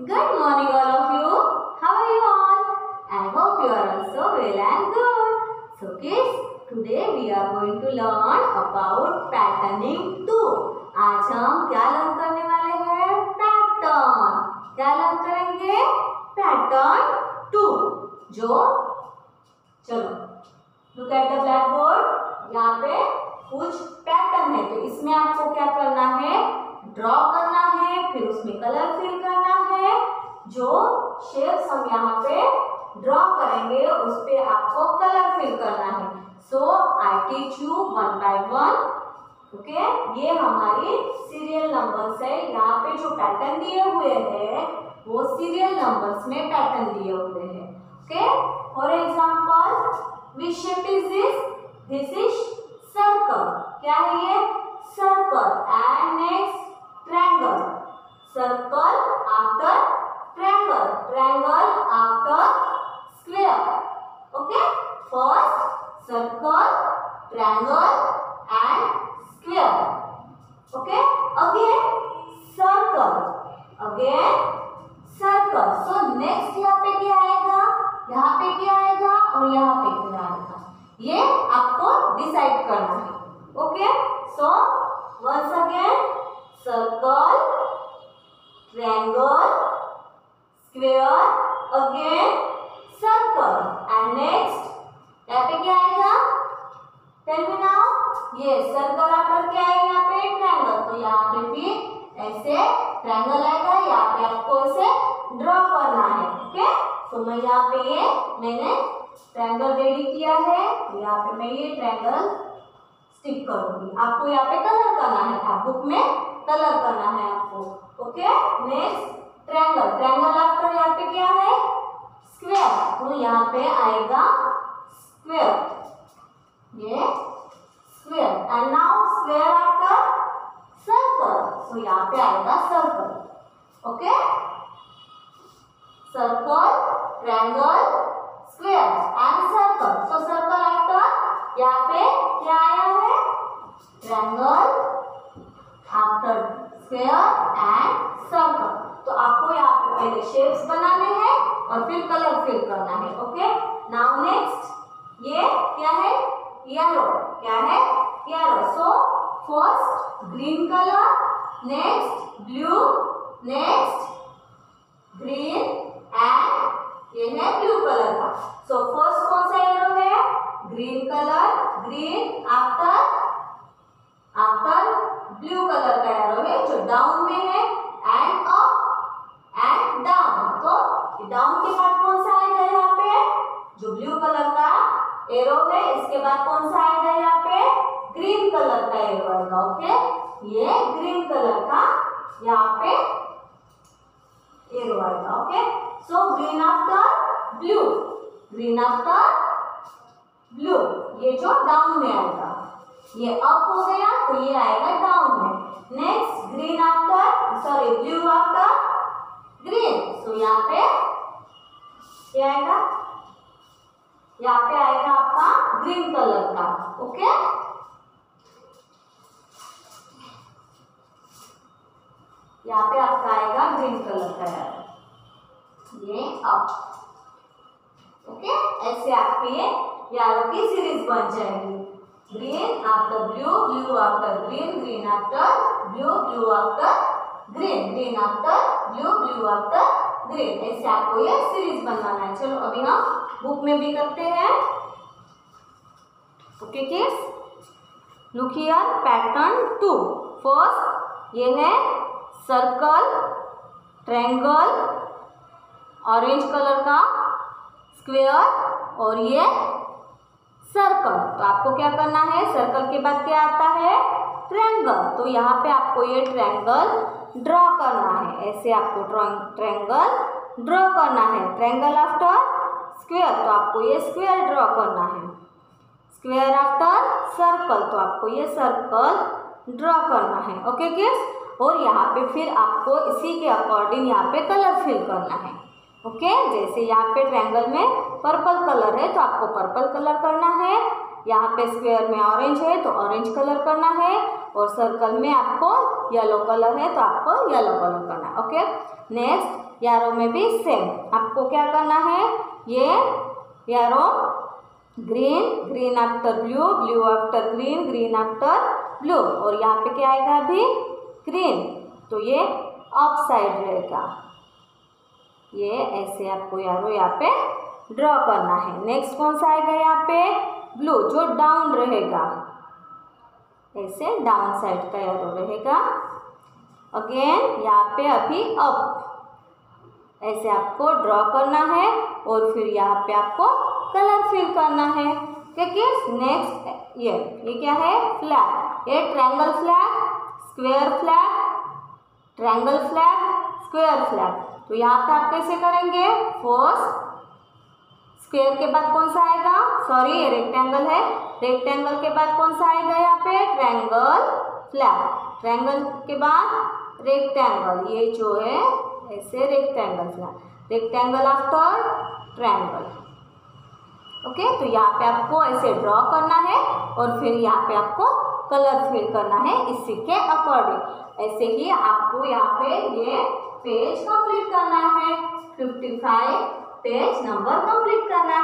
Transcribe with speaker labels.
Speaker 1: Good morning all of you. How are you all? I hope you are also well and good. So kids, today we are going to learn about patterning 2. आज हम क्या learn करने वाले हैं? Pattern. क्या learn करेंगे? Pattern 2. जो चलो look at the black board. यहाँ पे कुछ पैटर्न है, तो इसमें आपको क्या करना है? ड्रॉ करना है, फिर उसमें कलर फिल करना है. जो शेप्स हम यहाँ पे ड्रॉ करेंगे उस पे आपको कलर फिल करना है. So I teach you one by one. Okay, ये हमारी सीरियल नंबर्स है. यहाँ पे जो पैटर्न दिए हुए हैं वो सीरियल नंबर्स में पैटर्न दिए हुए हैं. Okay, for example which shape is this? This is circle. क्या है ये? Circle. And next triangle. Circle after triangle. Triangle after square. Okay, first circle, triangle and square. Okay, again circle, again circle. So next यहाँ पे क्या आएगा? यहाँ पे क्या आएगा और यहाँ पे क्या आएगा, ये आपको डिसाइड करना है. Okay, so once again circle, triangle, square, again circle and next यहाँ पे क्या आएगा? Tell me now. ये सर्कल आफ्टर क्या है? यहाँ पे ट्रायंगल. तो यहाँ पे भी ऐसे ट्रायंगल आएगा. यहाँ पे आपको इसे ड्रॉ करना है. ओके, तो मैं यहाँ पे ये मैंने ट्रायंगल रेडी किया है. यहाँ पे मैं ये ट्रायंगल स्टिक करूंगी. आपको यहाँ पे कलर करना है. आप बुक में कलर करना है आपको. Okay, next triangle. Triangle after यहाँ पे क्या है? स्क्वायर. तो यहाँ पे आएगा स्क्वायर. ये square. And now square after circle. So यहाँ पे आएगा circle. Okay, circle, triangle, square and circle. So circle after यहाँ पे क्या आया है? Triangle after square and circle. तो आपको यहाँ पे पहले शेप्स बनाने हैं और फिर कलर फिल करना है. ओके, नाउ नेक्स्ट ये क्या है? येलो. क्या है? Yellow. So first green colour, next blue, next green and ये है ब्लू कलर का. सो फर्स्ट कौन सा येलो है? Green colour. Green after blue colour का एरो है जो डाउन में है. And up and down. तो डाउन के बाद कौन सा आएगा? यहाँ पे जो ब्लू कलर का एरो है इसके बाद कौन सा आएगा? यहाँ पे ग्रीन कलर का एरो आएगा. ओके, ये ग्रीन कलर का यहाँ पे एरो आएगा. Okay, so green after blue, green after blue. ये जो डाउन में आएगा. ये अप हो गया तो ये आएगा डाउन में. Next green after sorry blue after green. So यहाँ पे क्या आएगा? यहाँ पे आएगा आपका ग्रीन कलर का. ओके, यहाँ पे आपका आएगा ग्रीन कलर का. ये अप. ओके, ऐसे आपकी ये येलो की सीरीज बन जाएगी. Green after blue, blue after green, green after blue, blue after green, green after blue, blue after green. ऐसे आपको ये सीरीज बनवाना है. चलो अभी हम बुक में भी करते हैं. Okay kids, look here pattern 2. First ये है सर्कल, ट्रायंगल, ऑरेंज कलर का स्क्वायर और ये सर्कल. तो आपको क्या करना है? सर्कल के बाद क्या आता है? ट्रायंगल. तो यहाँ पे आपको ये ट्रायंगल ड्रॉ करना है. ऐसे आपको ट्रायंगल ड्रॉ करना है. ट्रायंगल आफ्टर स्क्वायर तो आपको ये स्क्वायर ड्रॉ करना है. स्क्वायर आफ्टर सर्कल तो आपको ये सर्कल ड्रॉ करना है. ओके किड्स, और यहाँ पे फिर आपको इसी के अकॉर्डिंग यहाँ पे कलर फिल करना है. ओके, जैसे यहाँ पे ट्रायंगल में पर्पल कलर है तो आपको पर्पल कलर करना है. यहाँ पे स्क्वायर में ऑरेंज है तो ऑरेंज कलर करना है. और सर्कल में आपको येलो कलर है तो आपको येलो कलर करना है. ओके, नेक्स्ट एरो में भी सेम। आपको क्या करना है, ये arrow green, green after blue, blue after green, green after blue, और यहाँ पे क्या आएगा अभी ग्रीन, तो ये अप साइड रहेगा। ये ऐसे आपको एरो यहाँ पे ड्रॉ करना है। नेक्स्ट कौन सा आएगा यहाँ पे, ब्लू, जो डाउन रहेगा, ऐसे डाउन साइड का एरो रहेगा। अगेन यहाँ पे अभी अप, ऐसे आपको ड्रॉ करना है और फिर यहाँ पे आपको कलर फिल करना है। ठीक है, नेक्स्ट ये क्या है, फ्लैग। ये triangle flag, square flag, triangle flag, square flag. तो यहाँ पे आप कैसे करेंगे, फर्स्ट स्क्वायर के बाद कौन सा आएगा, सॉरी ये रेक्टेंगल है, रेक्टेंगल के बाद कौन सा आएगा यहाँ पे, ट्रायंगल फ्लैग, ट्रायंगल के बाद रेक्टेंगल, ये जो है ऐसे rectangle flag, rectangle after triangle. Okay, तो यहाँ पे आपको ऐसे ड्रॉ करना है और फिर यहाँ पे आपको कलर फिल करना है इसी के अकॉर्डिंग। ऐसे ही आपको यहाँ पे ये पेज कंप्लीट करना है, 55 पेज नंबर कंप्लीट करना